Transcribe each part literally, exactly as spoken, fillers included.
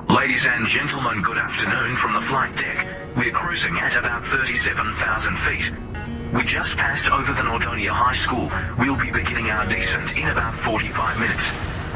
Ladies and gentlemen, good afternoon from the flight deck. We're cruising at about thirty-seven thousand feet. We just passed over the Nordonia High School. We'll be beginning our descent in about forty-five minutes.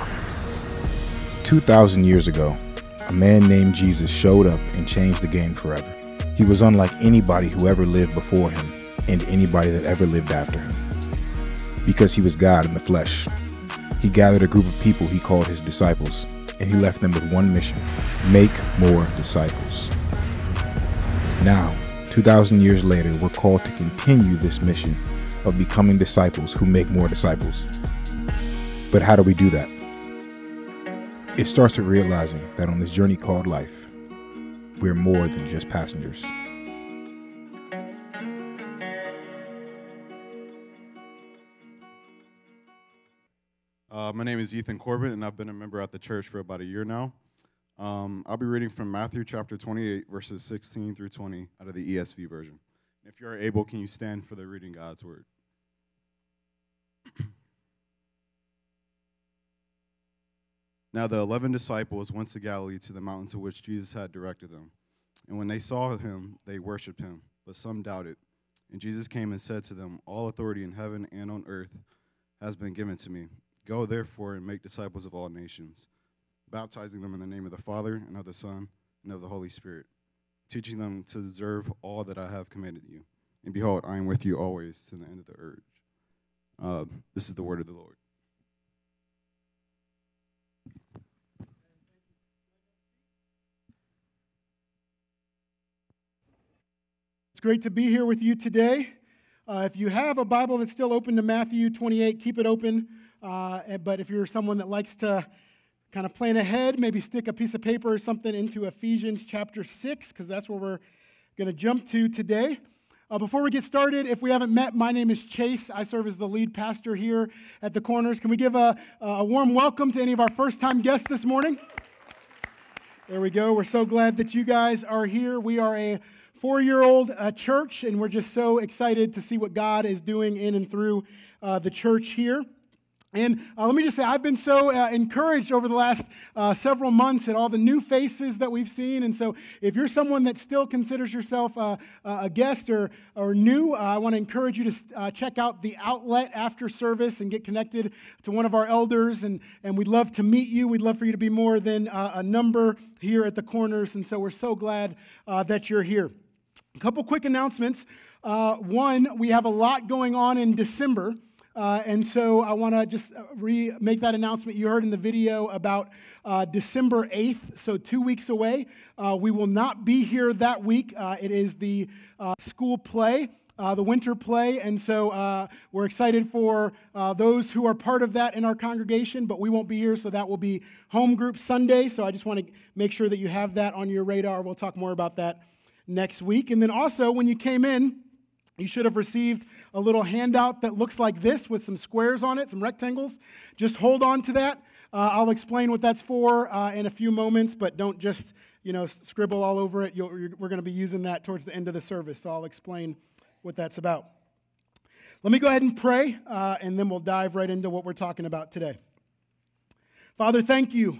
two thousand years ago, a man named Jesus showed up and changed the game forever. He was unlike anybody who ever lived before him and anybody that ever lived after him. Because he was God in the flesh, he gathered a group of people he called his disciples, and he left them with one mission: make more disciples. Now, two thousand years later, we're called to continue this mission of becoming disciples who make more disciples. But how do we do that? It starts with realizing that on this journey called life, we're more than just passengers. Uh, my name is Ethan Corbett, and I've been a member at the church for about a year now. Um, I'll be reading from Matthew chapter twenty-eight, verses sixteen through twenty out of the E S V version. If you're able, can you stand for the reading God's word? Now the eleven disciples went to Galilee to the mountain to which Jesus had directed them. And when they saw him, they worshipped him, but some doubted. And Jesus came and said to them, "All authority in heaven and on earth has been given to me. Go therefore and make disciples of all nations, baptizing them in the name of the Father and of the Son and of the Holy Spirit, teaching them to observe all that I have commanded you. And behold, I am with you always to the end of the earth." Uh, this is the word of the Lord. It's great to be here with you today. Uh, if you have a Bible that's still open to Matthew twenty-eight, keep it open. Uh, but if you're someone that likes to kind of plan ahead, maybe stick a piece of paper or something into Ephesians chapter six, because that's where we're going to jump to today. Uh, before we get started, if we haven't met, my name is Chase. I serve as the lead pastor here at the Corners. Can we give a, a warm welcome to any of our first-time guests this morning? There we go. We're so glad that you guys are here. We are a four-year-old uh, church, and we're just so excited to see what God is doing in and through uh, the church here. And uh, let me just say, I've been so uh, encouraged over the last uh, several months at all the new faces that we've seen. And so if you're someone that still considers yourself uh, a guest or, or new, uh, I want to encourage you to uh, check out the outlet after service and get connected to one of our elders. And, and we'd love to meet you. We'd love for you to be more than uh, a number here at the Corners. And so we're so glad uh, that you're here. A couple quick announcements. Uh, one, we have a lot going on in December. Uh, and so I want to just re- make that announcement. You heard in the video about uh, December eighth, so two weeks away. Uh, we will not be here that week. Uh, it is the uh, school play, uh, the winter play, and so uh, we're excited for uh, those who are part of that in our congregation, but we won't be here, so that will be home group Sunday. So I just want to make sure that you have that on your radar. We'll talk more about that next week. And then also, when you came in, you should have received a little handout that looks like this with some squares on it, some rectangles. Just hold on to that. Uh, I'll explain what that's for uh, in a few moments, but don't just, you know, scribble all over it. You'll, we're going to be using that towards the end of the service, so I'll explain what that's about. Let me go ahead and pray, uh, and then we'll dive right into what we're talking about today. Father, thank you.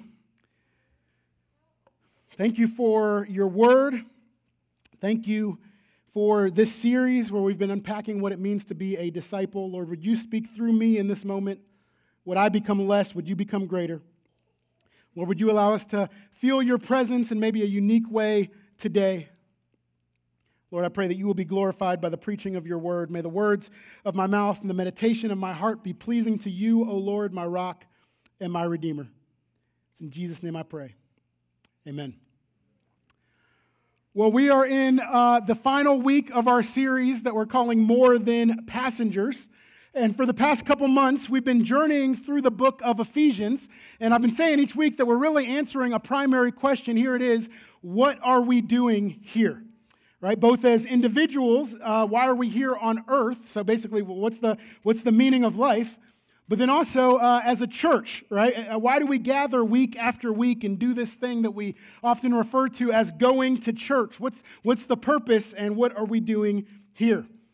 Thank you for your word. Thank you for this series where we've been unpacking what it means to be a disciple. Lord, would you speak through me in this moment? Would I become less? Would you become greater? Lord, would you allow us to feel your presence in maybe a unique way today? Lord, I pray that you will be glorified by the preaching of your word. May the words of my mouth and the meditation of my heart be pleasing to you, O Lord, my rock and my redeemer. It's in Jesus' name I pray. Amen. Well, we are in uh, the final week of our series that we're calling More Than Passengers. And for the past couple months, we've been journeying through the book of Ephesians. And I've been saying each week that we're really answering a primary question. Here it is: what are we doing here? Right? Both as individuals, uh, why are we here on earth? So basically, what's the, what's the meaning of life? But then also uh, as a church, right? Uh, why do we gather week after week and do this thing that we often refer to as going to church? What's, what's the purpose and what are we doing here?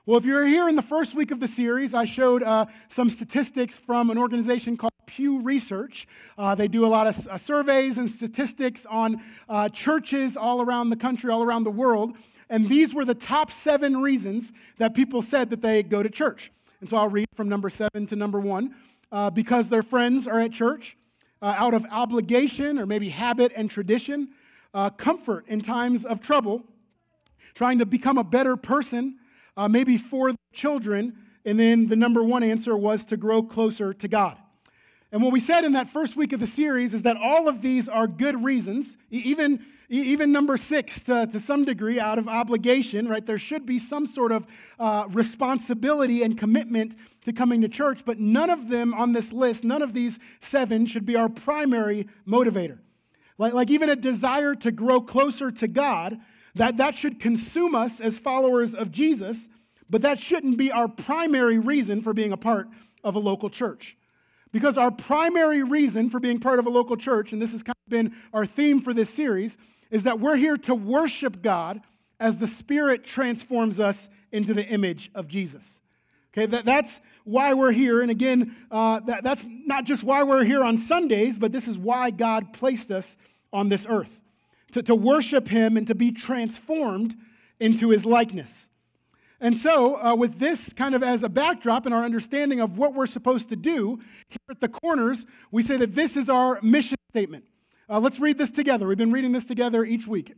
Well, if you're here in the first week of the series, I showed uh, some statistics from an organization called Pew Research. Uh, they do a lot of uh, surveys and statistics on uh, churches all around the country, all around the world. And these were the top seven reasons that people said that they go to church. And so I'll read from number seven to number one. Uh, because their friends are at church, uh, out of obligation or maybe habit and tradition, uh, comfort in times of trouble, trying to become a better person, uh, maybe for the children, and then the number one answer was to grow closer to God. And what we said in that first week of the series is that all of these are good reasons, e- even, e- even number six to, to some degree out of obligation, right? There should be some sort of uh, responsibility and commitment to coming to church, but none of them on this list, none of these seven should be our primary motivator. Like, like even a desire to grow closer to God, that, that should consume us as followers of Jesus, but that shouldn't be our primary reason for being a part of a local church. Because our primary reason for being part of a local church, and this has kind of been our theme for this series, is that we're here to worship God as the Spirit transforms us into the image of Jesus. Okay, that, that's why we're here. And again, uh, that, that's not just why we're here on Sundays, but this is why God placed us on this earth. To, to worship Him and to be transformed into His likeness. And so, uh, with this kind of as a backdrop and our understanding of what we're supposed to do, here at the Corners, we say that this is our mission statement. Uh, let's read this together. We've been reading this together each week.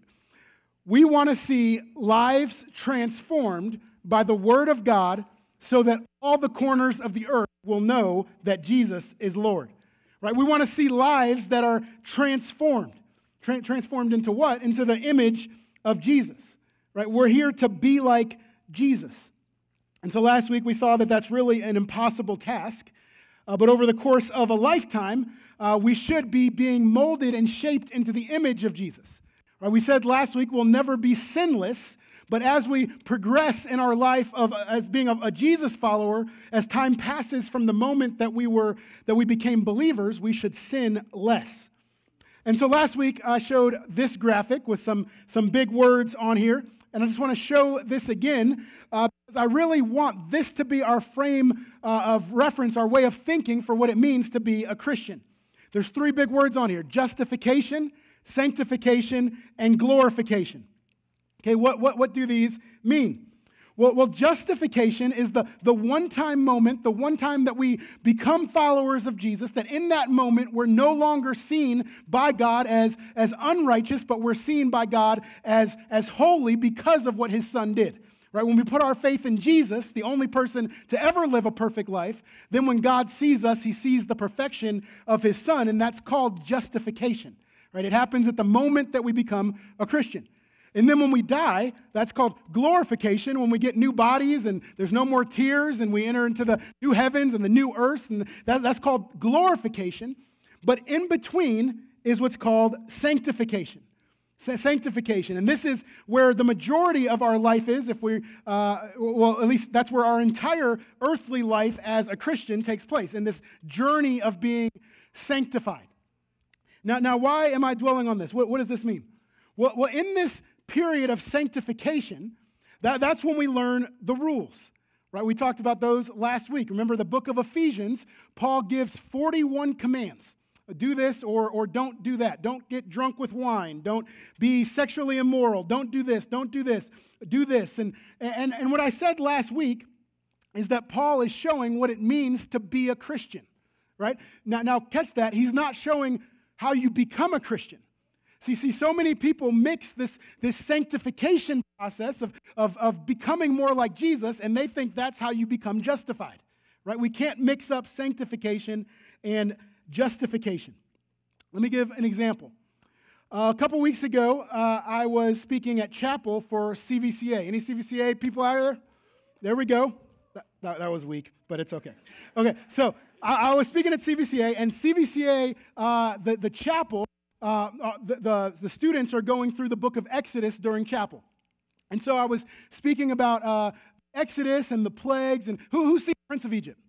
We want to see lives transformed by the Word of God so that all the corners of the earth will know that Jesus is Lord. Right? We want to see lives that are transformed. Tra- transformed into what? Into the image of Jesus. Right? We're here to be like Jesus. And so last week we saw that that's really an impossible task. Uh, but over the course of a lifetime, uh, we should be being molded and shaped into the image of Jesus. Right? We said last week we'll never be sinless, but as we progress in our life of as being a, a Jesus follower, as time passes from the moment that we were that we became believers, we should sin less. And so last week I showed this graphic with some, some big words on here. And I just want to show this again uh, because I really want this to be our frame uh, of reference, our way of thinking for what it means to be a Christian. There's three big words on here: justification, sanctification, and glorification. Okay, what, what, what do these mean? Well, well, justification is the, the one-time moment, the one time that we become followers of Jesus, that in that moment we're no longer seen by God as, as unrighteous, but we're seen by God as, as holy because of what His Son did. Right? When we put our faith in Jesus, the only person to ever live a perfect life, then when God sees us, He sees the perfection of His Son, and that's called justification. Right? It happens at the moment that we become a Christian. And then when we die, that's called glorification, when we get new bodies and there's no more tears and we enter into the new heavens and the new earth, and that, that's called glorification. But in between is what's called sanctification. Sanctification. And this is where the majority of our life is, if we, uh, well, at least that's where our entire earthly life as a Christian takes place, in this journey of being sanctified. Now, now why am I dwelling on this? What, what does this mean? Well, well, in this period of sanctification, that, that's when we learn the rules, right? We talked about those last week. Remember the book of Ephesians, Paul gives forty-one commands. Do this or, or don't do that. Don't get drunk with wine. Don't be sexually immoral. Don't do this. Don't do this. Do this. And, and, and what I said last week is that Paul is showing what it means to be a Christian, right? Now, now catch that. He's not showing how you become a Christian. See, see, so many people mix this, this sanctification process of, of, of becoming more like Jesus, and they think that's how you become justified, right? We can't mix up sanctification and justification. Let me give an example. Uh, a couple weeks ago, uh, I was speaking at Chapel for C V C A. Any C V C A people out there? There we go. That, that, that was weak, but it's okay. Okay, so I, I was speaking at C V C A, and C V C A, uh, the, the chapel, Uh, uh, the, the, the students are going through the book of Exodus during chapel. And so I was speaking about uh, Exodus and the plagues. And who, who's seen Prince of Egypt?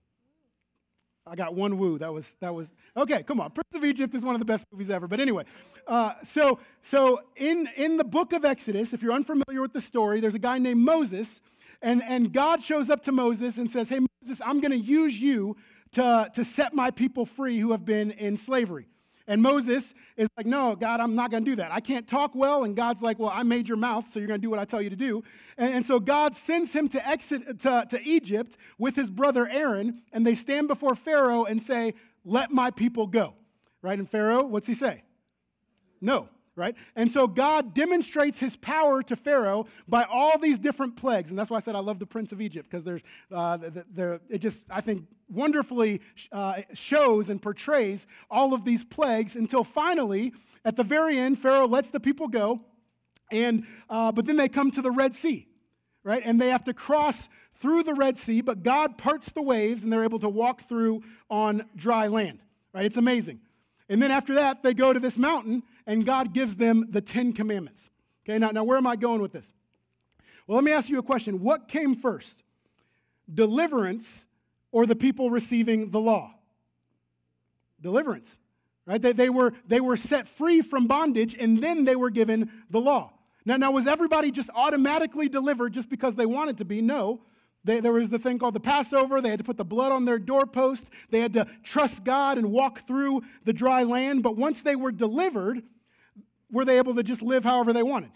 I got one woo. That was, that was, okay, come on. Prince of Egypt is one of the best movies ever. But anyway, uh, so so in, in the book of Exodus, if you're unfamiliar with the story, there's a guy named Moses. And, and God shows up to Moses and says, hey, Moses, I'm going to use you to, to set my people free who have been in slavery. And Moses is like, no, God, I'm not going to do that. I can't talk well. And God's like, well, I made your mouth, so you're going to do what I tell you to do. And, and so God sends him to exit to, to Egypt with his brother Aaron, and they stand before Pharaoh and say, let my people go. Right? And Pharaoh, what's he say? No. Right? And so God demonstrates his power to Pharaoh by all these different plagues. And that's why I said I love the Prince of Egypt, because there's, uh, the, the, it just, I think, wonderfully uh, shows and portrays all of these plagues until finally, at the very end, Pharaoh lets the people go, and uh, but then they come to the Red Sea, right? And they have to cross through the Red Sea, but God parts the waves, and they're able to walk through on dry land, right? It's amazing. And then after that, they go to this mountain, and God gives them the Ten Commandments. Okay, now, now where am I going with this? Well, let me ask you a question. What came first? Deliverance or the people receiving the law? Deliverance, right? They, they, were, they were set free from bondage, and then they were given the law. Now, now was everybody just automatically delivered just because they wanted to be? No. They, there was the thing called the Passover. They had to put the blood on their doorpost. They had to trust God and walk through the dry land. But once they were delivered, were they able to just live however they wanted?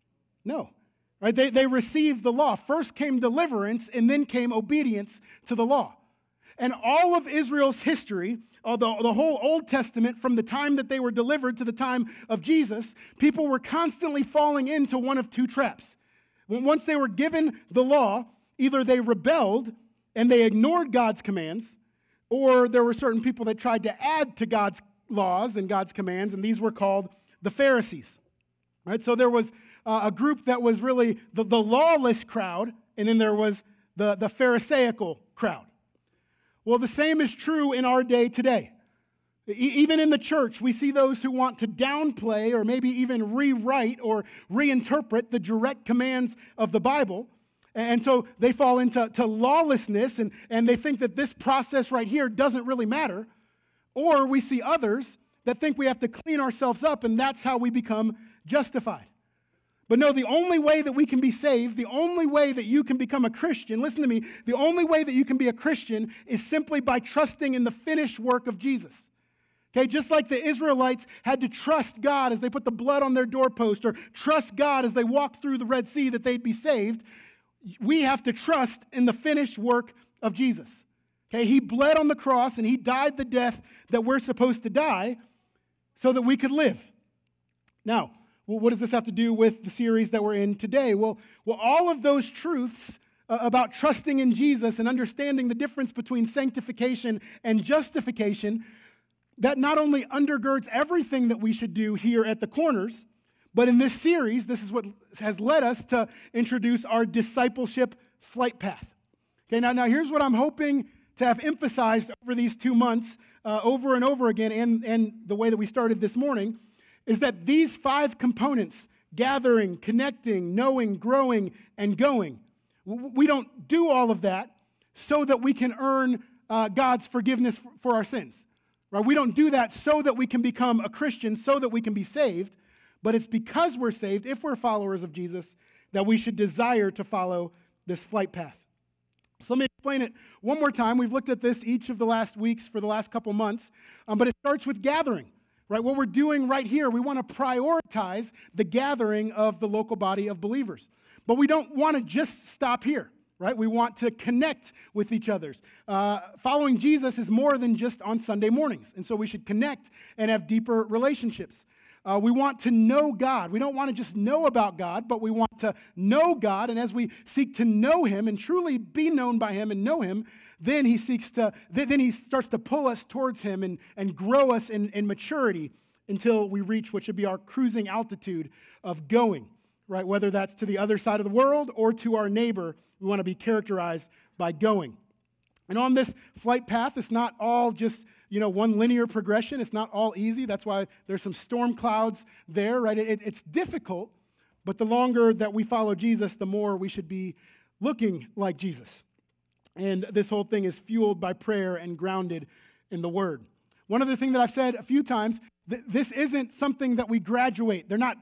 No. Right? They, they received the law. First came deliverance, and then came obedience to the law. And all of Israel's history, uh, the, the whole Old Testament, from the time that they were delivered to the time of Jesus, people were constantly falling into one of two traps. Once they were given the law, either they rebelled and they ignored God's commands, or there were certain people that tried to add to God's laws and God's commands, and these were called the Pharisees. Right? So there was uh, a group that was really the, the lawless crowd, and then there was the, the Pharisaical crowd. Well, the same is true in our day today. E- even in the church, we see those who want to downplay or maybe even rewrite or reinterpret the direct commands of the Bible. And so they fall into to lawlessness, and, and they think that this process right here doesn't really matter. Or we see others that think we have to clean ourselves up, and that's how we become justified. But no, the only way that we can be saved, the only way that you can become a Christian, listen to me, the only way that you can be a Christian is simply by trusting in the finished work of Jesus. Okay, just like the Israelites had to trust God as they put the blood on their doorpost, or trust God as they walked through the Red Sea that they'd be saved, we have to trust in the finished work of Jesus. Okay, he bled on the cross and he died the death that we're supposed to die so that we could live. Now, well, what does this have to do with the series that we're in today? Well, well all of those truths uh, about trusting in Jesus and understanding the difference between sanctification and justification, that not only undergirds everything that we should do here at the Corners, but in this series, this is what has led us to introduce our discipleship flight path. Okay, now, now here's what I'm hoping to have emphasized over these two months, uh, over and over again, and, and the way that we started this morning, is that these five components, gathering, connecting, knowing, growing, and going, we don't do all of that so that we can earn uh, God's forgiveness for our sins. Right? We don't do that so that we can become a Christian, so that we can be saved. But it's because we're saved, if we're followers of Jesus, that we should desire to follow this flight path. So let me explain it one more time. We've looked at this each of the last weeks for the last couple months, um, but it starts with gathering, right? What we're doing right here, we want to prioritize the gathering of the local body of believers. But we don't want to just stop here, right? We want to connect with each other. Uh, following Jesus is more than just on Sunday mornings, and so we should connect and have deeper relationships. Uh, we want to know God. We don't want to just know about God, but we want to know God. And as we seek to know Him and truly be known by Him and know Him, then He seeks to, then He starts to pull us towards Him and, and grow us in, in maturity until we reach what should be our cruising altitude of going, right? Whether that's to the other side of the world or to our neighbor, we want to be characterized by going. And on this flight path, it's not all just, you know, one linear progression. It's not all easy. That's why there's some storm clouds there, right? It, it's difficult, but the longer that we follow Jesus, the more we should be looking like Jesus. And this whole thing is fueled by prayer and grounded in the Word. One other thing that I've said a few times, th- this isn't something that we graduate. They're not,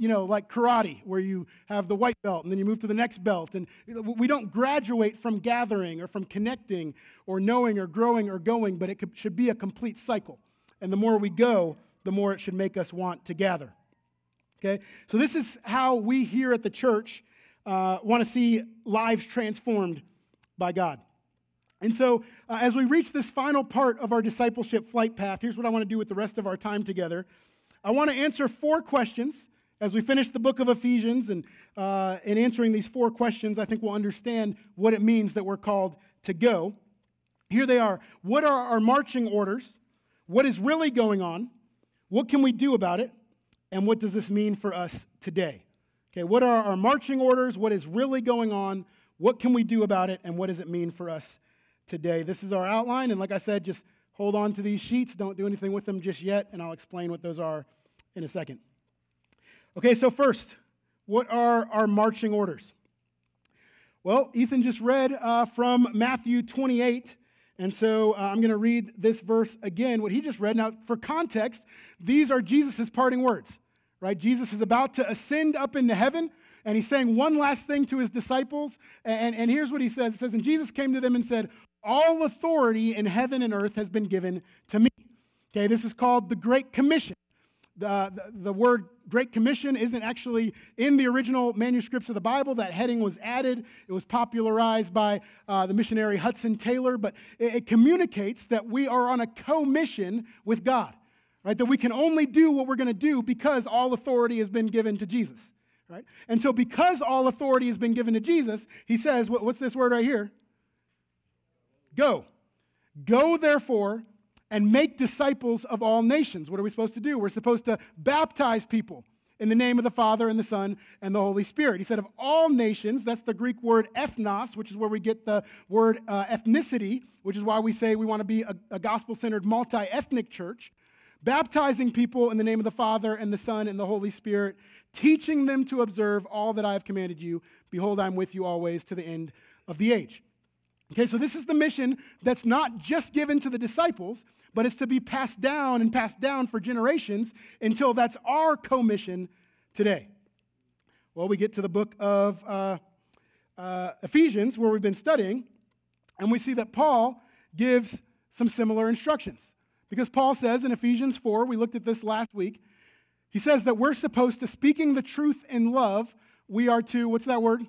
you know, like karate, where you have the white belt and then you move to the next belt. And we don't graduate from gathering or from connecting or knowing or growing or going, but it could, should be a complete cycle. And the more we go, the more it should make us want to gather. Okay? So this is how we here at the church uh, want to see lives transformed by God. And so uh, as we reach this final part of our discipleship flight path, here's what I want to do with the rest of our time together. I want to answer four questions. As we finish the book of Ephesians, and uh, in answering these four questions, I think we'll understand what it means that we're called to go. Here they are. What are our marching orders? What is really going on? What can we do about it? And what does this mean for us today? Okay, what are our marching orders? What is really going on? What can we do about it? And what does it mean for us today? This is our outline, and like I said, just hold on to these sheets. Don't do anything with them just yet, and I'll explain what those are in a second. Okay, so first, what are our marching orders? Well, Ethan just read uh, from Matthew twenty-eight, and so uh, I'm going to read this verse again, what he just read. Now, for context, these are Jesus' parting words, right? Jesus is about to ascend up into heaven, and he's saying one last thing to his disciples, and, and here's what he says. It says, and Jesus came to them and said, all authority in heaven and earth has been given to me. Okay, this is called the Great Commission. The, the, the word Great Commission isn't actually in the original manuscripts of the Bible. That heading was added. It was popularized by uh, the missionary Hudson Taylor, but it, it communicates that we are on a co-mission with God, right? That we can only do what we're going to do because all authority has been given to Jesus, right? And so because all authority has been given to Jesus, he says, what, what's this word right here? Go. Go, therefore, and make disciples of all nations. What are we supposed to do? We're supposed to baptize people in the name of the Father and the Son and the Holy Spirit. He said of all nations, that's the Greek word ethnos, which is where we get the word uh, ethnicity, which is why we say we want to be a, a gospel-centered, multi-ethnic church, baptizing people in the name of the Father and the Son and the Holy Spirit, teaching them to observe all that I have commanded you. Behold, I'm with you always to the end of the age. Okay, so this is the mission that's not just given to the disciples, but it's to be passed down and passed down for generations until that's our commission today. Well, we get to the book of uh, uh, Ephesians, where we've been studying, and we see that Paul gives some similar instructions. Because Paul says in Ephesians four, we looked at this last week, he says that we're supposed to, speaking the truth in love, we are to, what's that word?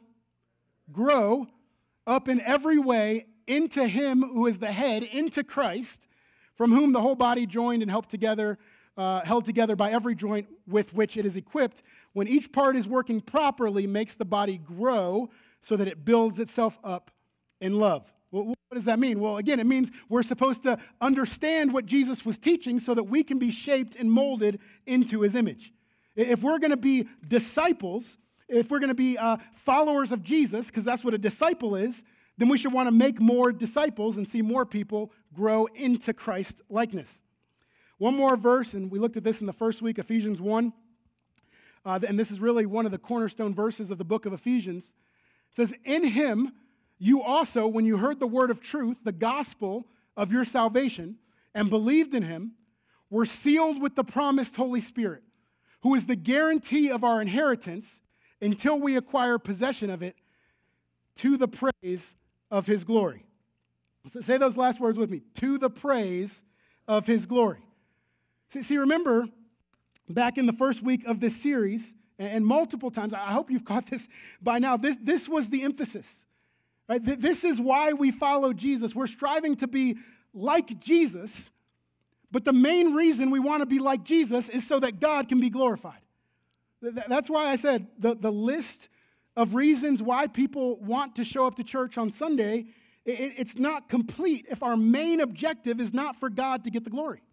Grow up in every way into him who is the head, into Christ, from whom the whole body joined and helped together, uh, held together by every joint with which it is equipped, when each part is working properly, makes the body grow so that it builds itself up in love. Well, what does that mean? Well, again, it means we're supposed to understand what Jesus was teaching so that we can be shaped and molded into his image. If we're going to be disciples, if we're going to be uh, followers of Jesus, because that's what a disciple is, then we should want to make more disciples and see more people grow into Christ likeness. One more verse, and we looked at this in the first week, Ephesians one, uh, and this is really one of the cornerstone verses of the book of Ephesians. It says, in him you also, when you heard the word of truth, the gospel of your salvation, and believed in him, were sealed with the promised Holy Spirit, who is the guarantee of our inheritance until we acquire possession of it to the praise of his glory. So say those last words with me. To the praise of his glory. See, see, remember, back in the first week of this series, and multiple times, I hope you've caught this by now, this, this was the emphasis. Right? This is why we follow Jesus. We're striving to be like Jesus, but the main reason we want to be like Jesus is so that God can be glorified. That's why I said the, the list of reasons why people want to show up to church on Sunday, it, it's not complete if our main objective is not for God to get the glory.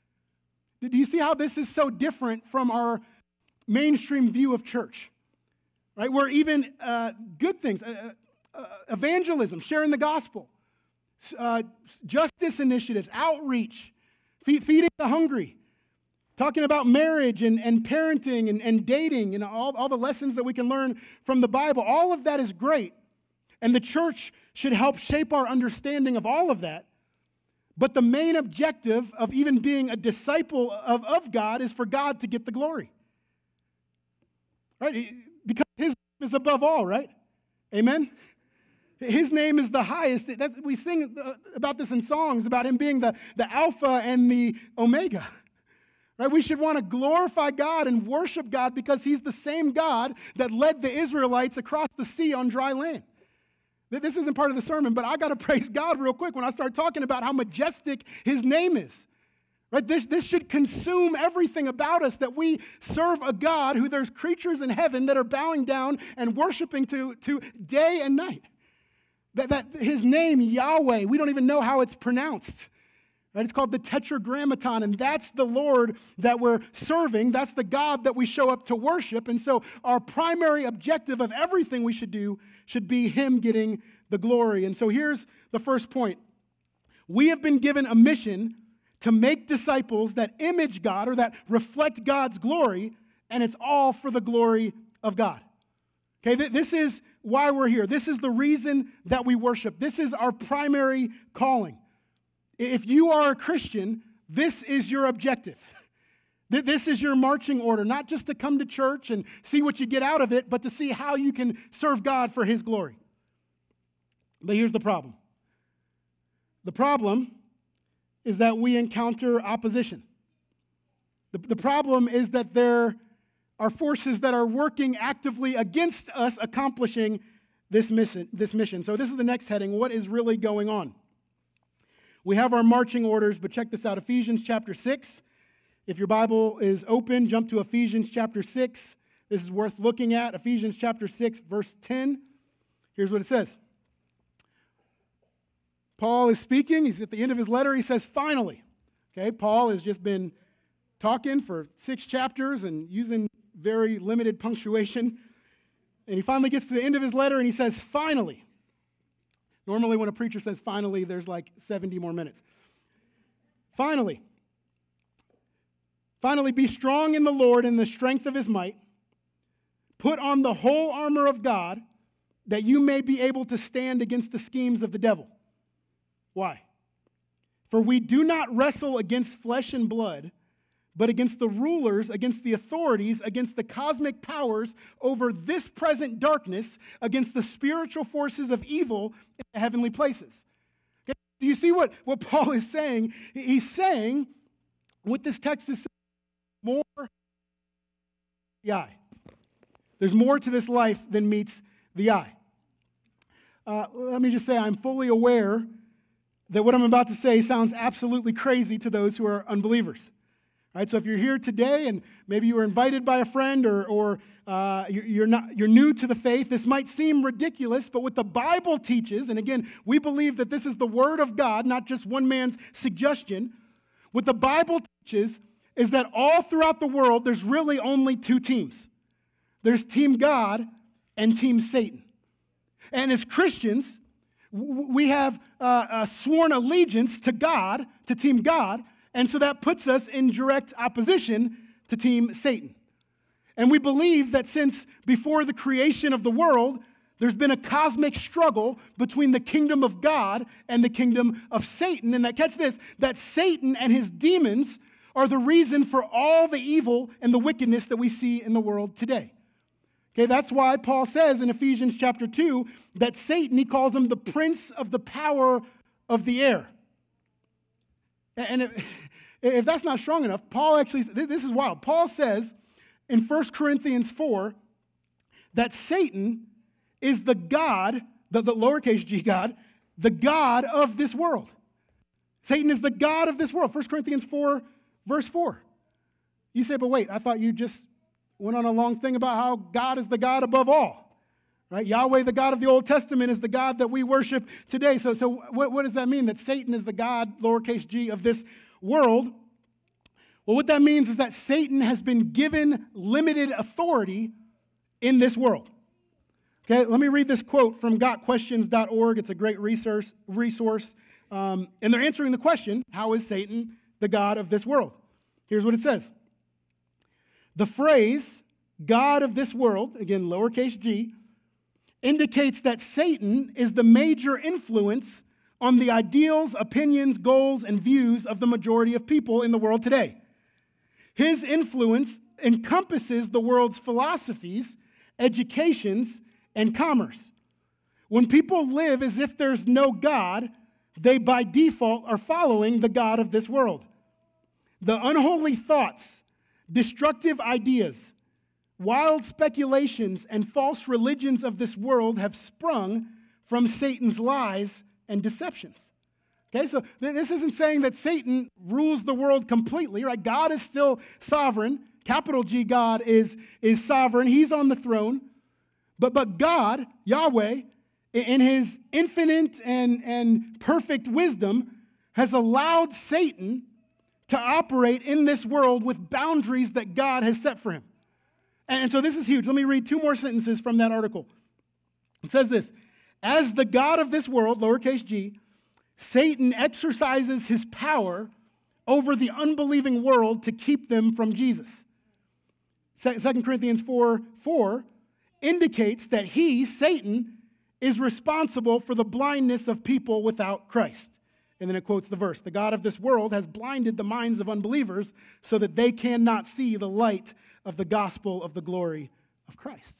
Do you see how this is so different from our mainstream view of church? Right? Where even uh, good things, uh, uh, evangelism, sharing the gospel, uh, justice initiatives, outreach, feed, feeding the hungry, talking about marriage and, and parenting and, and dating and all, all the lessons that we can learn from the Bible, all of that is great. And the church should help shape our understanding of all of that. But the main objective of even being a disciple of, of God is for God to get the glory. right? Because his name is above all, right? Amen? His name is the highest. That's, we sing about this in songs, about him being the, the Alpha and the Omega. Right? We should want to glorify God and worship God because he's the same God that led the Israelites across the sea on dry land. This isn't part of the sermon, but I got to praise God real quick when I start talking about how majestic his name is. Right? This, this should consume everything about us, that we serve a God who there's creatures in heaven that are bowing down and worshiping to, to day and night. That, that his name, Yahweh, we don't even know how it's pronounced. Right? It's called the Tetragrammaton, and that's the Lord that we're serving. That's the God that we show up to worship. And so our primary objective of everything we should do should be him getting the glory. And so here's the first point. We have been given a mission to make disciples that image God or that reflect God's glory, and it's all for the glory of God. Okay, th- this is why we're here. This is the reason that we worship. This is our primary calling. If you are a Christian, this is your objective. Th- this is your marching order, not just to come to church and see what you get out of it, but to see how you can serve God for his glory. But here's the problem. The problem is that we encounter opposition. The, the problem is that there are forces that are working actively against us accomplishing this mission, this mission. So this is the next heading. What is really going on? We have our marching orders, but check this out. Ephesians chapter six. If your Bible is open, jump to Ephesians chapter six. This is worth looking at. Ephesians chapter six, verse ten. Here's what it says. Paul is speaking. He's at the end of his letter. He says, finally. Okay, Paul has just been talking for six chapters and using very limited punctuation. And he finally gets to the end of his letter and he says, finally. Normally when a preacher says finally, there's like seventy more minutes. Finally. Finally, be strong in the Lord and the strength of his might. Put on the whole armor of God that you may be able to stand against the schemes of the devil. Why? For we do not wrestle against flesh and blood, but against the rulers, against the authorities, against the cosmic powers over this present darkness, against the spiritual forces of evil in the heavenly places. Okay? Do you see what, what Paul is saying? He's saying, what this text is saying, more the eye. There's more to this life than meets the eye. Uh, let me just say, I'm fully aware that what I'm about to say sounds absolutely crazy to those who are unbelievers. Right, so if you're here today and maybe you were invited by a friend or, or uh, you're, not, you're new to the faith, this might seem ridiculous, but what the Bible teaches, and again, we believe that this is the Word of God, not just one man's suggestion. What the Bible teaches is that all throughout the world, there's really only two teams. There's Team God and Team Satan. And as Christians, we have uh, a sworn allegiance to God, to Team God, and so that puts us in direct opposition to Team Satan. And we believe that since before the creation of the world, there's been a cosmic struggle between the kingdom of God and the kingdom of Satan. And that, catch this, that Satan and his demons are the reason for all the evil and the wickedness that we see in the world today. Okay, that's why Paul says in Ephesians chapter two that Satan, he calls him the prince of the power of the air. And if, if that's not strong enough, Paul actually, this is wild. Paul says in First Corinthians four that Satan is the God, the, the lowercase g God, the God of this world. Satan is the God of this world. First Corinthians four, verse four. You say, but wait, I thought you just went on a long thing about how God is the God above all. Right? Yahweh, the God of the Old Testament, is the God that we worship today. So, so what, what does that mean? That Satan is the God, lowercase g, of this world? Well, what that means is that Satan has been given limited authority in this world. Okay, let me read this quote from got questions dot org. It's a great resource. resource. Um, and they're answering the question, how is Satan the God of this world? Here's what it says. The phrase, God of this world, again, lowercase g, indicates that Satan is the major influence on the ideals, opinions, goals, and views of the majority of people in the world today. His influence encompasses the world's philosophies, educations, and commerce. When people live as if there's no God, they by default are following the god of this world. The unholy thoughts, destructive ideas, wild speculations, and false religions of this world have sprung from Satan's lies and deceptions. Okay, so this isn't saying that Satan rules the world completely, right? God is still sovereign. Capital G, God is, is sovereign. He's on the throne. But, but God, Yahweh, in his infinite and, and perfect wisdom, has allowed Satan to operate in this world with boundaries that God has set for him. And so this is huge. Let me read two more sentences from that article. It says this: as the god of this world, lowercase g, Satan exercises his power over the unbelieving world to keep them from Jesus. Second Corinthians four four indicates that he, Satan, is responsible for the blindness of people without Christ. And then it quotes the verse: the god of this world has blinded the minds of unbelievers so that they cannot see the light of the gospel of the glory of Christ.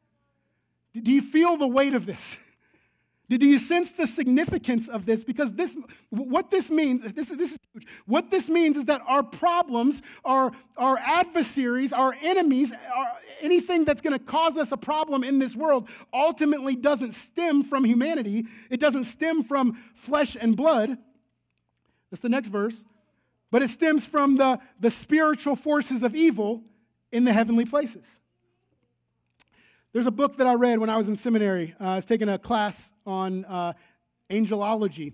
Do you feel the weight of this? Do you sense the significance of this? Because this, what this means, this, this is huge. What this means is that our problems, our, our adversaries, our enemies, our, anything that's going to cause us a problem in this world ultimately doesn't stem from humanity. It doesn't stem from flesh and blood. That's the next verse. But it stems from the, the spiritual forces of evil in the heavenly places. There's a book that I read when I was in seminary. Uh, I was taking a class on uh, angelology.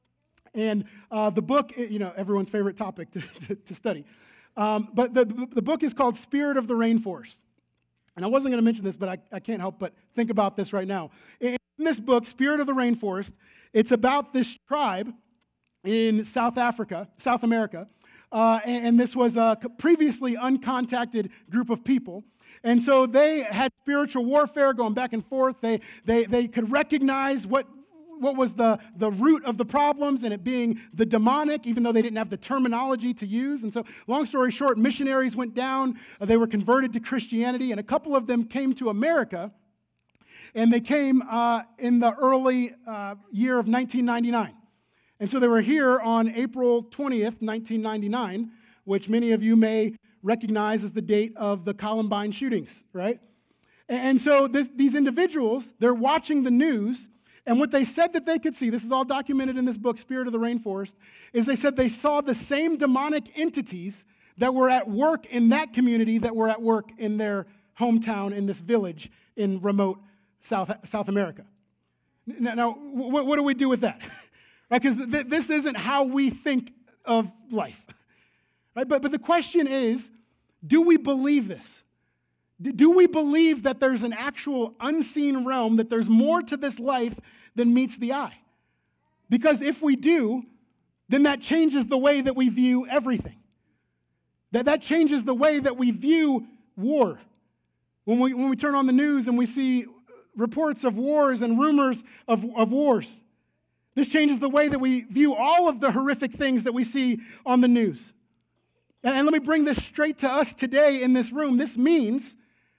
And uh, the book, you know, everyone's favorite topic to, to, to study. Um, but the, the book is called Spirit of the Rainforest. And I wasn't going to mention this, but I, I can't help but think about this right now. In this book, Spirit of the Rainforest, it's about this tribe in South Africa, South America. Uh, and, and this was a previously uncontacted group of people. And so they had spiritual warfare going back and forth. They, they, they could recognize what, what was the, the root of the problems, and it being the demonic, even though they didn't have the terminology to use. And so, long story short, missionaries went down. Uh, they were converted to Christianity, and a couple of them came to America. And they came uh, in the early uh, year of nineteen ninety-nine. And so they were here on April twentieth, nineteen ninety-nine, which many of you may recognize as the date of the Columbine shootings, right? And so this, these individuals, they're watching the news, and what they said that they could see, this is all documented in this book, Spirit of the Rainforest, is they said they saw the same demonic entities that were at work in that community that were at work in their hometown, in this village in remote South, South America. Now, now what, what do we do with that? Because right? th- this isn't how we think of life. Right? But, but the question is, do we believe this? Do we believe that there's an actual unseen realm, that there's more to this life than meets the eye? Because if we do, then that changes the way that we view everything. That, that changes the way that we view war. When we, when we turn on the news and we see reports of wars and rumors of, of wars, this changes the way that we view all of the horrific things that we see on the news. And let me bring this straight to us today in this room. This means,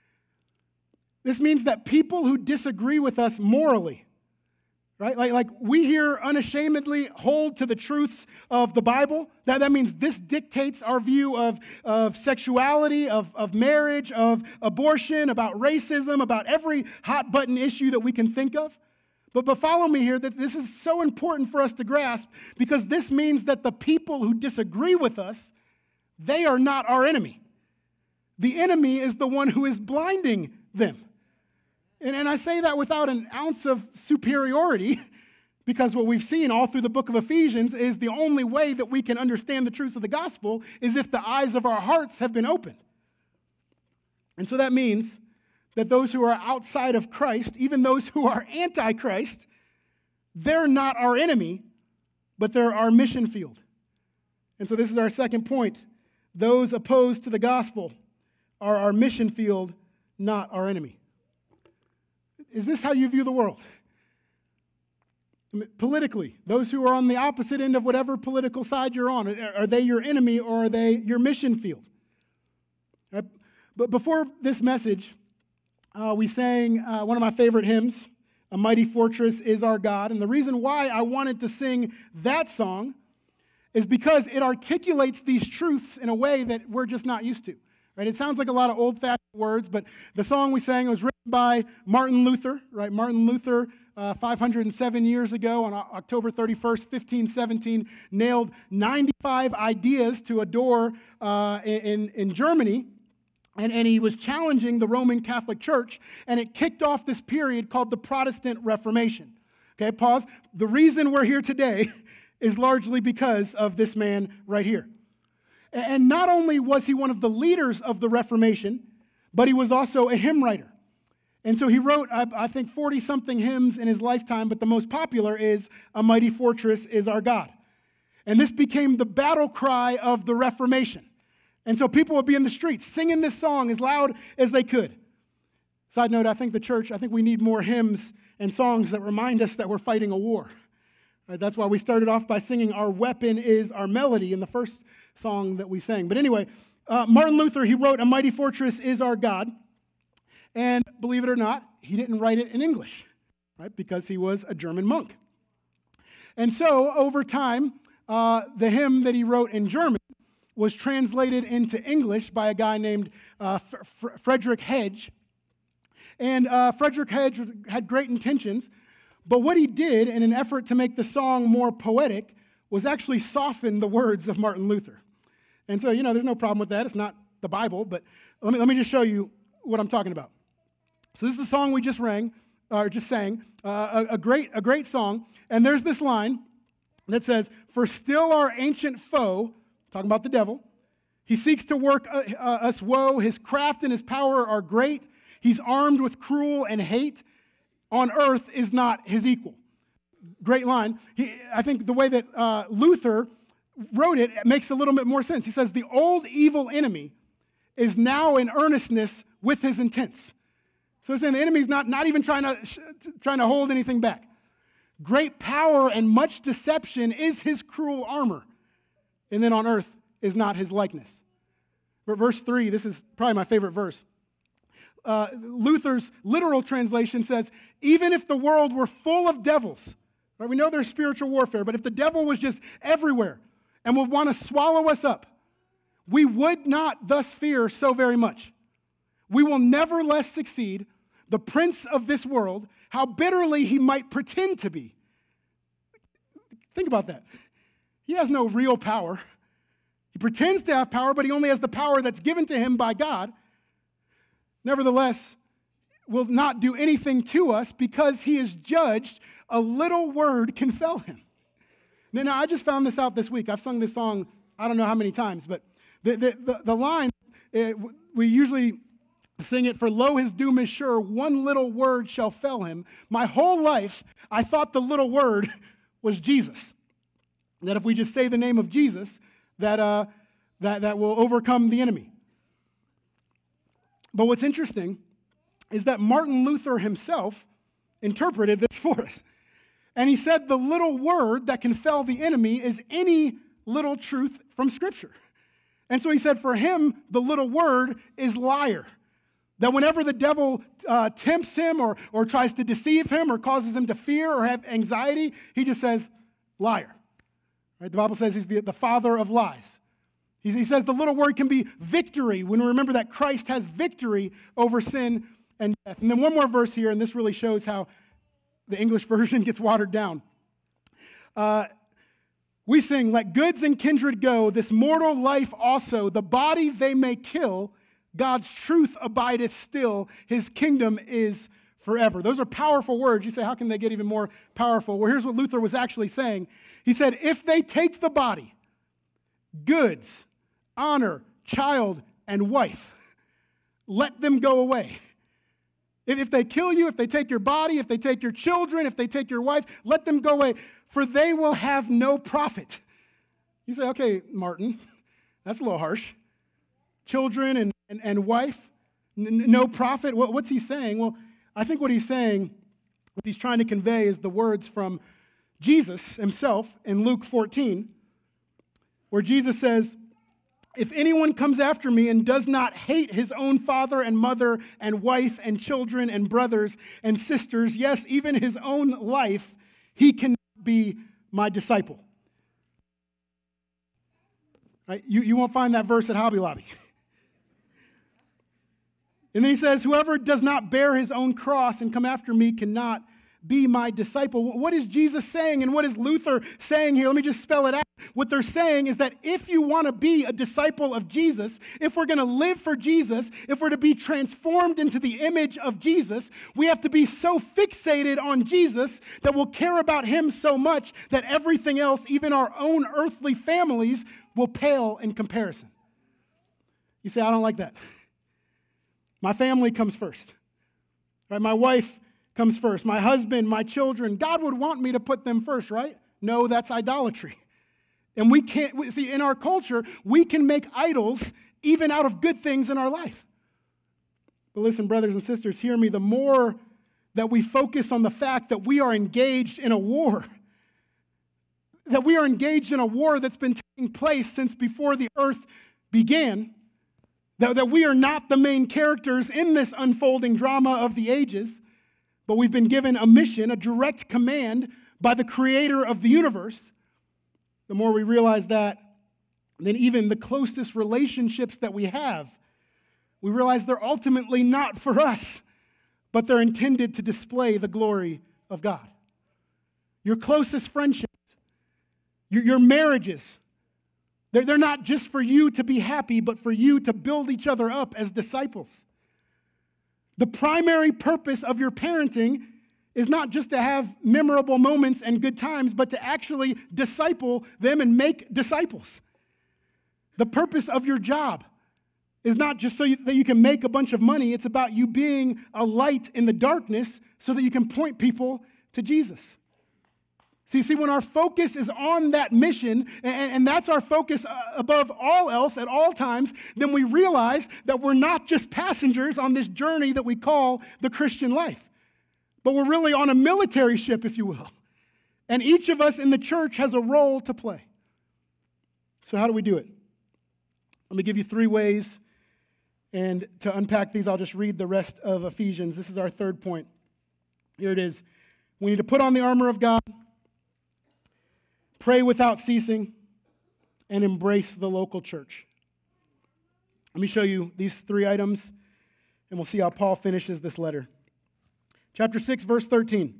this means that people who disagree with us morally, right? Like, like we here unashamedly hold to the truths of the Bible. That, that means this dictates our view of, of sexuality, of, of marriage, of abortion, about racism, about every hot button issue that we can think of. But, but follow me here, that this is so important for us to grasp, because this means that the people who disagree with us, they are not our enemy. The enemy is the one who is blinding them. And, and I say that without an ounce of superiority, because what we've seen all through the book of Ephesians is the only way that we can understand the truths of the gospel is if the eyes of our hearts have been opened. And so that means that those who are outside of Christ, even those who are anti-Christ, they're not our enemy, but they're our mission field. And so this is our second point. Those opposed to the gospel are our mission field, not our enemy. Is this how you view the world? I mean, politically, those who are on the opposite end of whatever political side you're on, are they your enemy or are they your mission field? But before this message, uh, we sang uh, one of my favorite hymns, A Mighty Fortress Is Our God. And the reason why I wanted to sing that song is because it articulates these truths in a way that we're just not used to. Right? It sounds like a lot of old-fashioned words, but the song we sang was written by Martin Luther. Right? Martin Luther, uh, five hundred seven years ago, on October thirty-first, fifteen seventeen, nailed ninety-five ideas to a door uh, in, in Germany, and, and he was challenging the Roman Catholic Church, and it kicked off this period called the Protestant Reformation. Okay, pause. The reason we're here today is largely because of this man right here. And not only was he one of the leaders of the Reformation, but he was also a hymn writer. And so he wrote, I, I think, forty-something hymns in his lifetime, but the most popular is A Mighty Fortress Is Our God. And this became the battle cry of the Reformation. And so people would be in the streets singing this song as loud as they could. Side note, I think the church, I think we need more hymns and songs that remind us that we're fighting a war. Right, that's why we started off by singing Our Weapon Is Our Melody in the first song that we sang. But anyway, uh, Martin Luther, he wrote A Mighty Fortress Is Our God. And believe it or not, he didn't write it in English, right? Because he was a German monk. And so over time, uh, the hymn that he wrote in German was translated into English by a guy named uh, F- F- Frederick Hedge. And uh, Frederick Hedge was, had great intentions, but what he did in an effort to make the song more poetic was actually soften the words of Martin Luther. And so, you know, there's no problem with that. It's not the Bible, but let me, let me just show you what I'm talking about. So this is the song we just rang, or just sang, uh, a, a great a great song. And there's this line that says, "For still our ancient foe," talking about the devil, "he seeks to work uh, uh, us woe. His craft and his power are great. He's armed with cruel and hate. On earth is not his equal." Great line. He, I think the way that uh, Luther wrote it, it makes a little bit more sense. He says, the old evil enemy is now in earnestness with his intents. So he's saying the enemy's not, not even trying to, trying to hold anything back. Great power and much deception is his cruel armor. And then on earth is not his likeness. But verse three, this is probably my favorite verse. Uh, Luther's literal translation says, even if the world were full of devils, right, we know there's spiritual warfare, but if the devil was just everywhere and would want to swallow us up, we would not thus fear so very much. We will nevertheless succeed, the prince of this world, how bitterly he might pretend to be. Think about that. He has no real power. He pretends to have power, but he only has the power that's given to him by God. Nevertheless, will not do anything to us because he is judged. A little word can fell him. Now, now, I just found this out this week. I've sung this song I don't know how many times, but the, the, the, the line, it, we usually sing it, for lo, his doom is sure, one little word shall fell him. My whole life, I thought the little word was Jesus. That if we just say the name of Jesus, that, uh, that, that will overcome the enemy. But what's interesting is that Martin Luther himself interpreted this for us. And he said the little word that can fell the enemy is any little truth from Scripture. And so he said for him, the little word is liar. That whenever the devil uh, tempts him or, or tries to deceive him or causes him to fear or have anxiety, he just says, liar. Right? The Bible says he's the, the father of lies. He says the little word can be victory when we remember that Christ has victory over sin and death. And then one more verse here, and this really shows how the English version gets watered down. Uh, we sing, let goods and kindred go, this mortal life also, the body they may kill, God's truth abideth still, his kingdom is forever. Those are powerful words. You say, how can they get even more powerful? Well, here's what Luther was actually saying. He said, if they take the body, goods, honor, child, and wife, let them go away. If they kill you, if they take your body, if they take your children, if they take your wife, let them go away, for they will have no profit. You say, okay, Martin, that's a little harsh. Children and, and, and wife, n- no profit. What, what's he saying? Well, I think what he's saying, what he's trying to convey is the words from Jesus himself in Luke fourteen, where Jesus says, If anyone comes after me and does not hate his own father and mother and wife and children and brothers and sisters, yes, even his own life, he cannot be my disciple. Right? You, you won't find that verse at Hobby Lobby. And then he says, whoever does not bear his own cross and come after me cannot be my disciple. What is Jesus saying and what is Luther saying here? Let me just spell it out. What they're saying is that if you want to be a disciple of Jesus, if we're going to live for Jesus, if we're to be transformed into the image of Jesus, we have to be so fixated on Jesus that we'll care about him so much that everything else, even our own earthly families, will pale in comparison. You say, I don't like that. My family comes first. Right? My wife comes first. My husband, my children. God would want me to put them first, right? No, that's idolatry. And we can't, see, in our culture, we can make idols even out of good things in our life. But listen, brothers and sisters, hear me. The more that we focus on the fact that we are engaged in a war, that we are engaged in a war that's been taking place since before the earth began, that, that we are not the main characters in this unfolding drama of the ages, but we've been given a mission, a direct command by the creator of the universe. The more we realize that, then even the closest relationships that we have, we realize they're ultimately not for us, but they're intended to display the glory of God. Your closest friendships, your, your marriages, they're, they're not just for you to be happy, but for you to build each other up as disciples. The primary purpose of your parenting is not just to have memorable moments and good times, but to actually disciple them and make disciples. The purpose of your job is not just so you, that you can make a bunch of money. It's about you being a light in the darkness so that you can point people to Jesus. See, see, when our focus is on that mission, and, and that's our focus above all else at all times, then we realize that we're not just passengers on this journey that we call the Christian life, but we're really on a military ship, if you will. And each of us in the church has a role to play. So how do we do it? Let me give you three ways, and to unpack these, I'll just read the rest of Ephesians. This is our third point. Here it is. We need to put on the armor of God, pray without ceasing, and embrace the local church. Let me show you these three items, and we'll see how Paul finishes this letter. Chapter six, verse thirteen.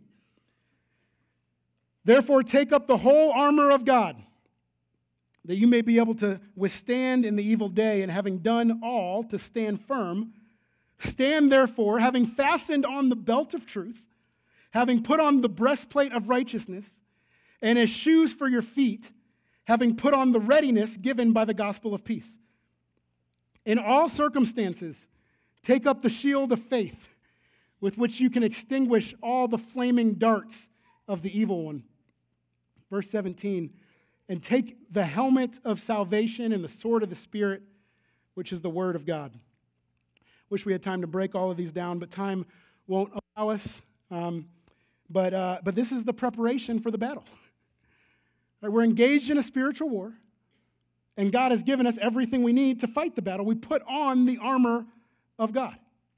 Therefore, take up the whole armor of God, that you may be able to withstand in the evil day, and having done all, to stand firm. Stand therefore, having fastened on the belt of truth, having put on the breastplate of righteousness, and as shoes for your feet, having put on the readiness given by the gospel of peace. In all circumstances, take up the shield of faith, with which you can extinguish all the flaming darts of the evil one. Verse seventeen, and take the helmet of salvation and the sword of the Spirit, which is the word of God. Wish we had time to break all of these down, but time won't allow us. Um, but, uh, but this is the preparation for the battle. Right, we're engaged in a spiritual war, and God has given us everything we need to fight the battle. We put on the armor of God.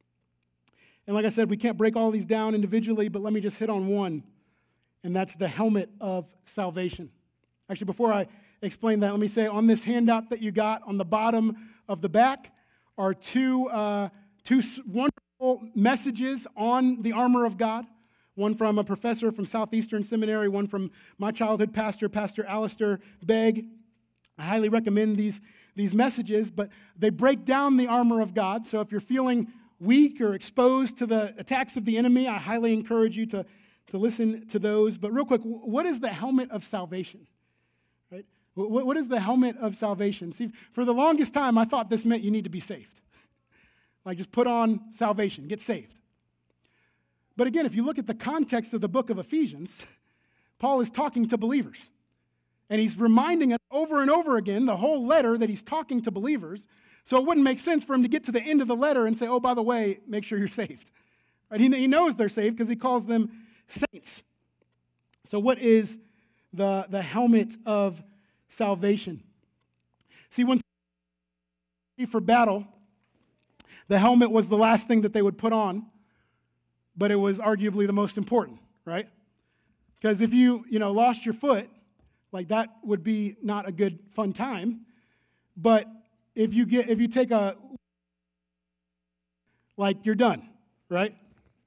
And like I said, we can't break all these down individually, but let me just hit on one, and that's the helmet of salvation. Actually, before I explain that, let me say on this handout that you got on the bottom of the back are two, uh, two wonderful messages on the armor of God. One from a professor from Southeastern Seminary, one from my childhood pastor, Pastor Alistair Begg. I highly recommend these, these messages, but they break down the armor of God. So if you're feeling weak or exposed to the attacks of the enemy, I highly encourage you to, to listen to those. But real quick, what is the helmet of salvation? Right? What, what is the helmet of salvation? See, for the longest time, I thought this meant you need to be saved. Like just put on salvation, get saved. But again, if you look at the context of the book of Ephesians, Paul is talking to believers. And he's reminding us over and over again, the whole letter, that he's talking to believers. So it wouldn't make sense for him to get to the end of the letter and say, oh, by the way, make sure you're saved. Right? He, he knows they're saved because he calls them saints. So what is the, the helmet of salvation? See, when for battle, the helmet was the last thing that they would put on, but it was arguably the most important, right? Because if you, you know, lost your foot, like that would be not a good, fun time. But if you get, if you take a, like you're done, right?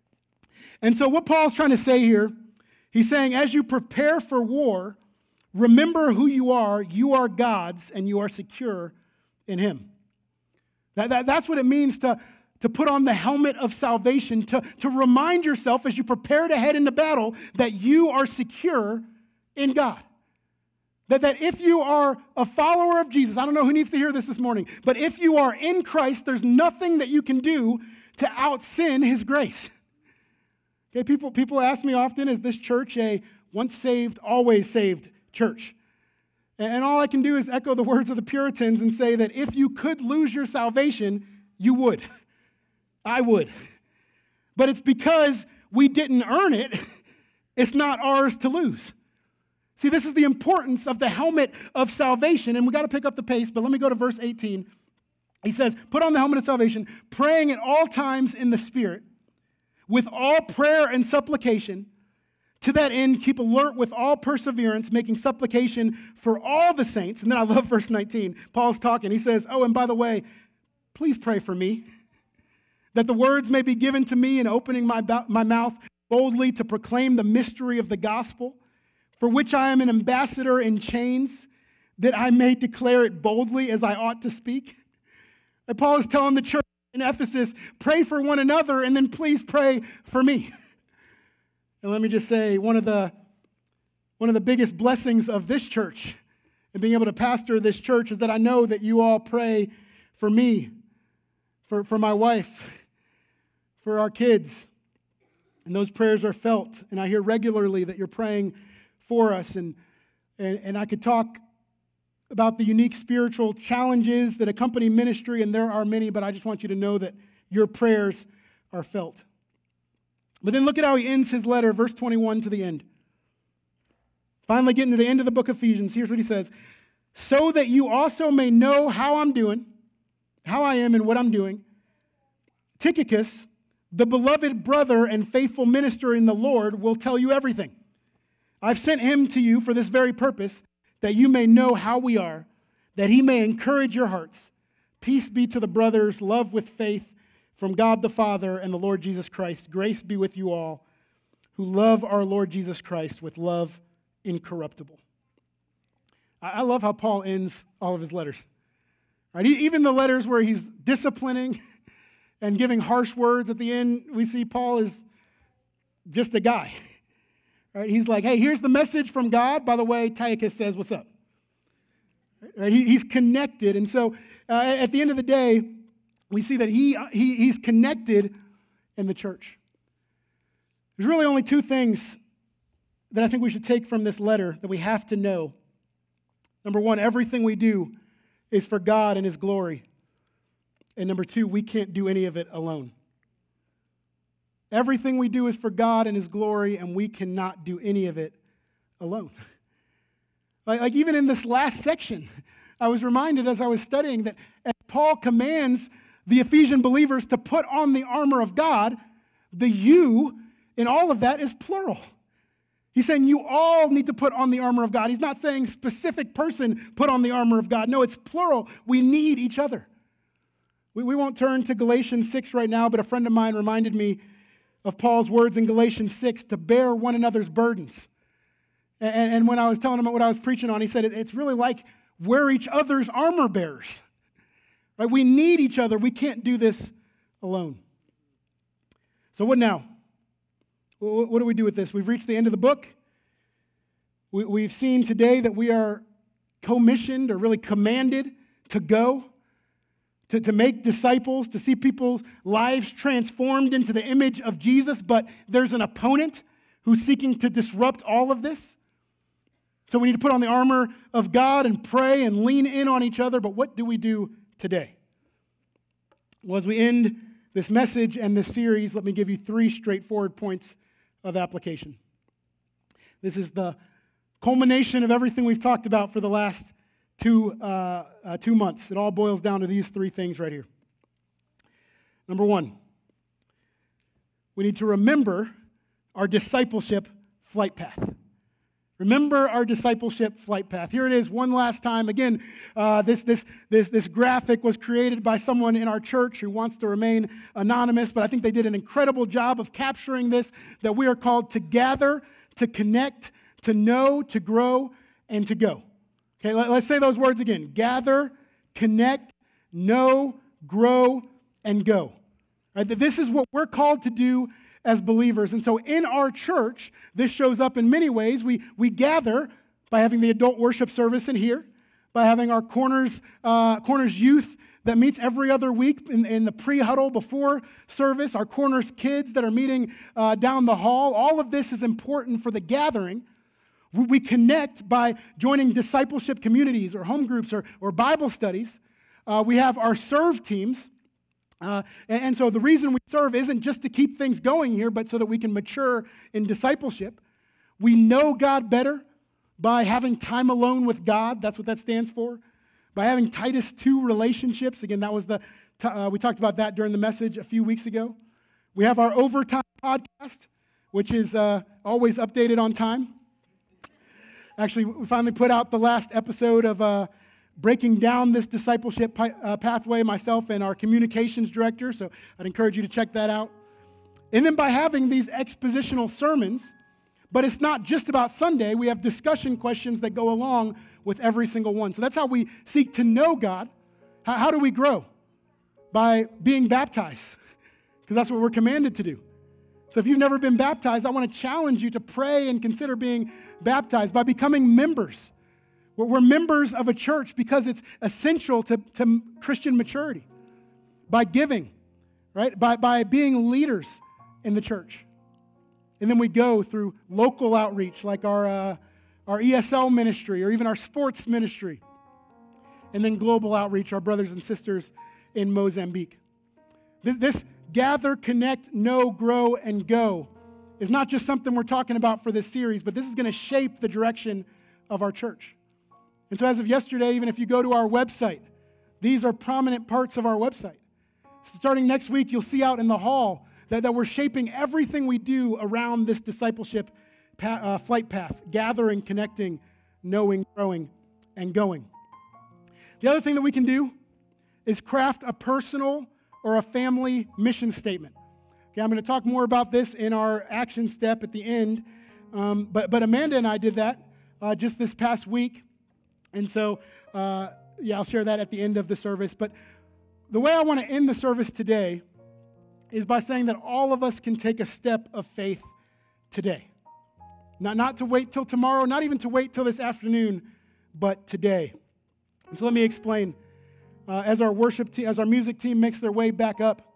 And so what Paul's trying to say here, he's saying, as you prepare for war, remember who you are. You are God's, and you are secure in Him. That, that, that's what it means to, to put on the helmet of salvation, to, to remind yourself as you prepare to head into battle that you are secure in God. That, that if you are a follower of Jesus, I don't know who needs to hear this this morning, but if you are in Christ, there's nothing that you can do to out-sin His grace. Okay, people, people ask me often, is this church a once saved, always saved church? And all I can do is echo the words of the Puritans and say that if you could lose your salvation, you would. I would. But it's because we didn't earn it, it's not ours to lose. See, this is the importance of the helmet of salvation, and we got to pick up the pace, but let me go to verse eighteen. He says, put on the helmet of salvation, praying at all times in the Spirit, with all prayer and supplication. To that end, keep alert with all perseverance, making supplication for all the saints. And then I love verse nineteen. Paul's talking. He says, oh, and by the way, please pray for me, that the words may be given to me in opening my, my mouth boldly to proclaim the mystery of the gospel, for which I am an ambassador in chains, that I may declare it boldly as I ought to speak. And Paul is telling the church in Ephesus, pray for one another, and then please pray for me. And let me just say, one of the, one of the biggest blessings of this church and being able to pastor this church is that I know that you all pray for me, for, for my wife, for our kids. And those prayers are felt. And I hear regularly that you're praying for us. And, and, and I could talk about the unique spiritual challenges that accompany ministry, and there are many, but I just want you to know that your prayers are felt. But then look at how he ends his letter, verse twenty-one to the end. Finally getting to the end of the book of Ephesians, here's what he says. So that you also may know how I'm doing, how I am and what I'm doing, Tychicus, the beloved brother and faithful minister in the Lord, will tell you everything. I've sent him to you for this very purpose, that you may know how we are, that he may encourage your hearts. Peace be to the brothers, love with faith, from God the Father and the Lord Jesus Christ. Grace be with you all who love our Lord Jesus Christ with love incorruptible. I love how Paul ends all of his letters. Right? Even the letters where he's disciplining and giving harsh words at the end, we see Paul is just a guy. Right? He's like, hey, here's the message from God. By the way, Tychicus says, what's up? Right? He, he's connected. And so uh, at the end of the day, we see that he, he he's connected in the church. There's really only two things that I think we should take from this letter that we have to know. Number one, everything we do is for God and His glory. And number two, we can't do any of it alone. Everything we do is for God and His glory, and we cannot do any of it alone. Like, like even in this last section, I was reminded as I was studying that as Paul commands the Ephesian believers to put on the armor of God, the you in all of that is plural. He's saying you all need to put on the armor of God. He's not saying specific person put on the armor of God. No, it's plural. We need each other. We, we won't turn to Galatians six right now, but a friend of mine reminded me of Paul's words in Galatians six to bear one another's burdens. And, and when I was telling him what I was preaching on, he said it, it's really like we're each other's armor bearers. Right? We need each other. We can't do this alone. So what now? What do we do with this? We've reached the end of the book. We, we've seen today that we are commissioned or really commanded to go, to, to make disciples, to see people's lives transformed into the image of Jesus, but there's an opponent who's seeking to disrupt all of this. So we need to put on the armor of God and pray and lean in on each other, but what do we do today? Well, as we end this message and this series, let me give you three straightforward points of application. This is the culmination of everything we've talked about for the last two, uh, uh, two months. It all boils down to these three things right here. Number one, we need to remember our discipleship flight path. Remember our discipleship flight path. Here it is one last time. Again, uh, this, this, this, this graphic was created by someone in our church who wants to remain anonymous, but I think they did an incredible job of capturing this, that we are called to gather, to connect, to know, to grow, and to go. Okay, let, let's say those words again. Gather, connect, know, grow, and go. Right? This is what we're called to do as believers. And so in our church, this shows up in many ways. We, we gather by having the adult worship service in here, by having our Corners, uh, Corners youth that meets every other week in, in the pre-huddle before service, our Corners kids that are meeting uh, down the hall. All of this is important for the gathering. We, we connect by joining discipleship communities or home groups or, or Bible studies. Uh, we have our serve teams. Uh, and, and so the reason we serve isn't just to keep things going here, but so that we can mature in discipleship. We know God better by having time alone with God. That's what that stands for. By having Titus two relationships. Again, that was the t- uh, we talked about that during the message a few weeks ago. We have our Overtime podcast, which is uh, always updated on time. Actually, we finally put out the last episode of uh, breaking down this discipleship pi- uh, pathway, myself and our communications director, so I'd encourage you to check that out. And then by having these expositional sermons, but it's not just about Sunday, we have discussion questions that go along with every single one. So that's how we seek to know God. How, how do we grow? By being baptized, because that's what we're commanded to do. So if you've never been baptized, I want to challenge you to pray and consider being baptized by becoming members. We're members of a church because it's essential to, to Christian maturity. By giving, right? By, by being leaders in the church. And then we go through local outreach like our, uh, our E S L ministry or even our sports ministry. And then global outreach, our brothers and sisters in Mozambique. This, this gather, connect, know, grow, and go is not just something we're talking about for this series, but this is going to shape the direction of our church. And so as of yesterday, even if you go to our website, these are prominent parts of our website. Starting next week, you'll see out in the hall that, that we're shaping everything we do around this discipleship pa- uh, flight path, gathering, connecting, knowing, growing, and going. The other thing that we can do is craft a personal or a family mission statement. Okay, I'm going to talk more about this in our action step at the end, um, but, but Amanda and I did that uh, just this past week. And so, uh, yeah, I'll share that at the end of the service. But the way I want to end the service today is by saying that all of us can take a step of faith today. Not, not to wait till tomorrow, not even to wait till this afternoon, but today. And so let me explain. Uh, as our worship team, as our music team makes their way back up,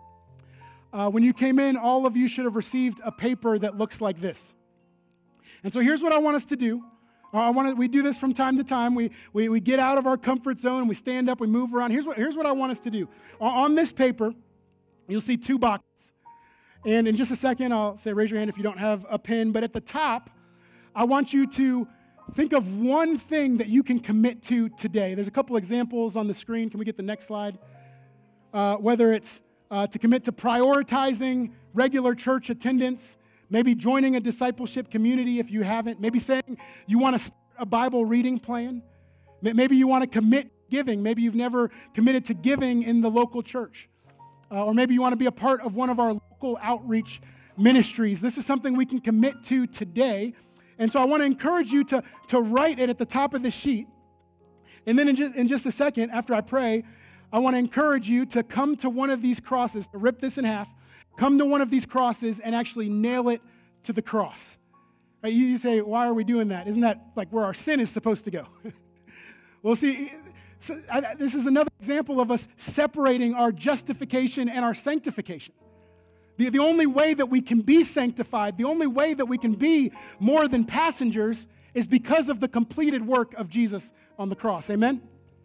uh, when you came in, all of you should have received a paper that looks like this. And so here's what I want us to do. I want to, we do this from time to time. We, we, we get out of our comfort zone, we stand up, we move around. Here's what, here's what I want us to do. On this paper, you'll see two boxes. And in just a second, I'll say raise your hand if you don't have a pen. But at the top, I want you to think of one thing that you can commit to today. There's a couple examples on the screen. Can we get the next slide? Uh, whether it's uh, to commit to prioritizing regular church attendance, maybe joining a discipleship community if you haven't. Maybe saying you want to start a Bible reading plan. Maybe you want to commit giving. Maybe you've never committed to giving in the local church. Uh, or maybe you want to be a part of one of our local outreach ministries. This is something we can commit to today. And so I want to encourage you to, to write it at the top of the sheet. And then in just, in just a second, after I pray, I want to encourage you to come to one of these crosses, to rip this in half, come to one of these crosses and actually nail it to the cross. Right? You say, why are we doing that? Isn't that like where our sin is supposed to go? Well, see, so I, this is another example of us separating our justification and our sanctification. The, the only way that we can be sanctified, the only way that we can be more than passengers is because of the completed work of Jesus on the cross. Amen?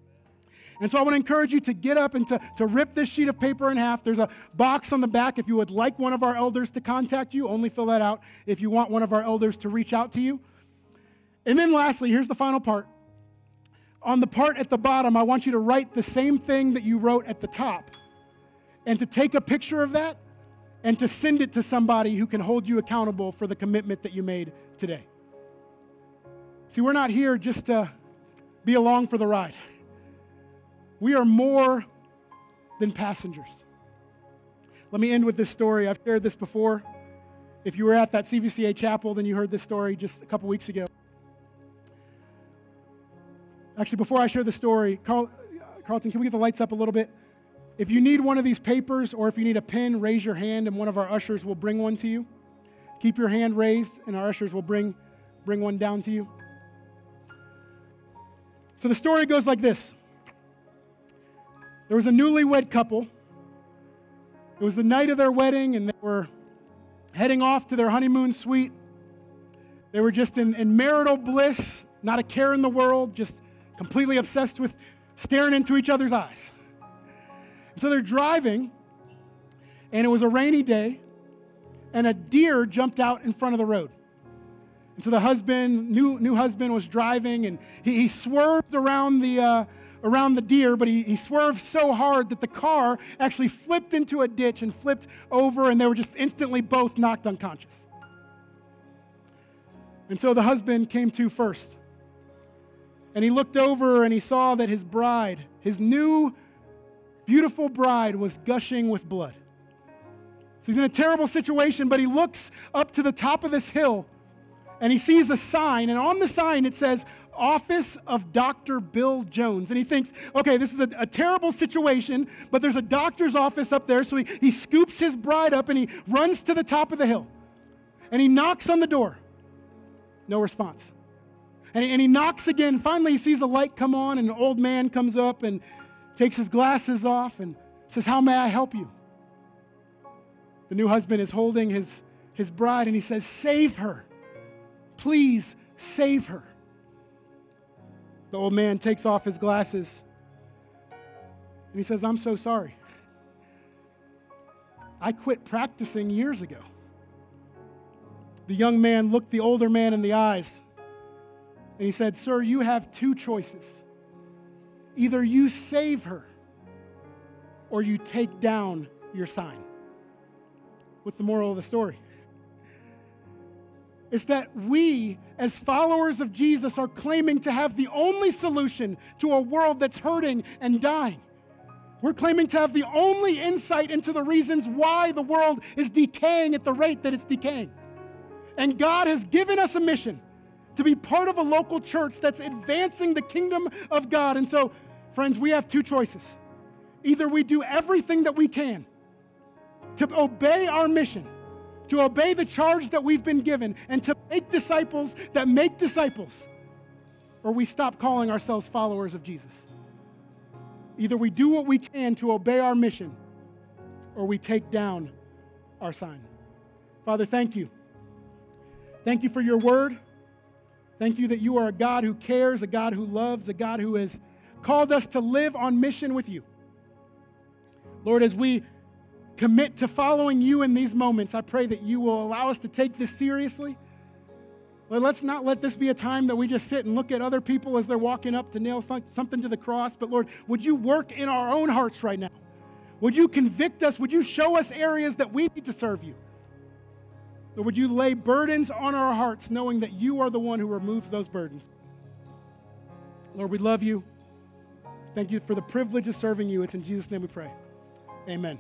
And so I want to encourage you to get up and to, to rip this sheet of paper in half. There's a box on the back if you would like one of our elders to contact you. Only fill that out if you want one of our elders to reach out to you. And then lastly, here's the final part. on the part at the bottom, I want you to write the same thing that you wrote at the top and to take a picture of that and to send it to somebody who can hold you accountable for the commitment that you made today. See, we're not here just to be along for the ride. We are more than passengers. Let me end with this story. I've shared this before. If you were at that C V C A chapel, then you heard this story just a couple weeks ago. Actually, before I share the story, Carl, Carlton, can we get the lights up a little bit? If you need one of these papers or if you need a pen, raise your hand and one of our ushers will bring one to you. Keep your hand raised and our ushers will bring, bring one down to you. So the story goes like this. There was a newlywed couple. It was the night of their wedding and they were heading off to their honeymoon suite. They were just in, in marital bliss, not a care in the world, just completely obsessed with staring into each other's eyes. And so they're driving, and it was a rainy day, and a deer jumped out in front of the road. And so the husband, new, new husband was driving, and he, he swerved around the, uh, around the deer, but he, he swerved so hard that the car actually flipped into a ditch and flipped over, and they were just instantly both knocked unconscious. And so the husband came to first. And he looked over and he saw that his bride, his new, beautiful bride, was gushing with blood. So he's in a terrible situation, but he looks up to the top of this hill and he sees a sign. And on the sign it says, Office of Doctor Bill Jones. And he thinks, okay, this is a, a terrible situation, but there's a doctor's office up there. So he, he scoops his bride up and he runs to the top of the hill. And he knocks on the door. No response. And he, and he knocks again. Finally, he sees a light come on, and an old man comes up and takes his glasses off and says, how may I help you? The new husband is holding his, his bride, and he says, save her. Please save her. The old man takes off his glasses, and he says, I'm so sorry. I quit practicing years ago. The young man looked the older man in the eyes, and he said, sir, you have two choices. Either you save her or you take down your sign. What's the moral of the story? It's that we, as followers of Jesus, are claiming to have the only solution to a world that's hurting and dying. We're claiming to have the only insight into the reasons why the world is decaying at the rate that it's decaying. And God has given us a mission to be part of a local church that's advancing the kingdom of God. And so, friends, we have two choices. Either we do everything that we can to obey our mission, to obey the charge that we've been given, and to make disciples that make disciples, or we stop calling ourselves followers of Jesus. Either we do what we can to obey our mission, or we take down our sign. Father, thank you. Thank you for your word. Thank you that you are a God who cares, a God who loves, a God who has called us to live on mission with you. Lord, as we commit to following you in these moments, I pray that you will allow us to take this seriously. Lord, let's not let this be a time that we just sit and look at other people as they're walking up to nail something to the cross. But Lord, would you work in our own hearts right now? Would you convict us? Would you show us areas that we need to serve you? Lord, would you lay burdens on our hearts, knowing that you are the one who removes those burdens? Lord, we love you. Thank you for the privilege of serving you. It's in Jesus' name we pray. Amen.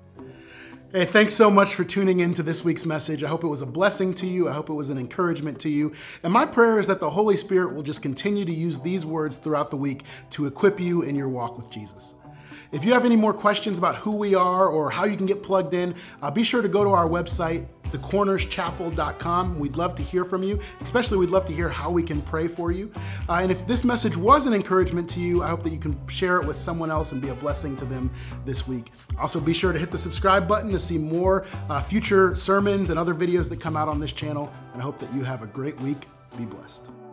Hey, thanks so much for tuning in to this week's message. I hope it was a blessing to you. I hope it was an encouragement to you. And my prayer is that the Holy Spirit will just continue to use these words throughout the week to equip you in your walk with Jesus. If you have any more questions about who we are or how you can get plugged in, uh, be sure to go to our website, the corners chapel dot com. We'd love to hear from you. Especially, we'd love to hear how we can pray for you. Uh, and if this message was an encouragement to you, I hope that you can share it with someone else and be a blessing to them this week. Also, be sure to hit the subscribe button to see more uh, future sermons and other videos that come out on this channel. And I hope that you have a great week. Be blessed.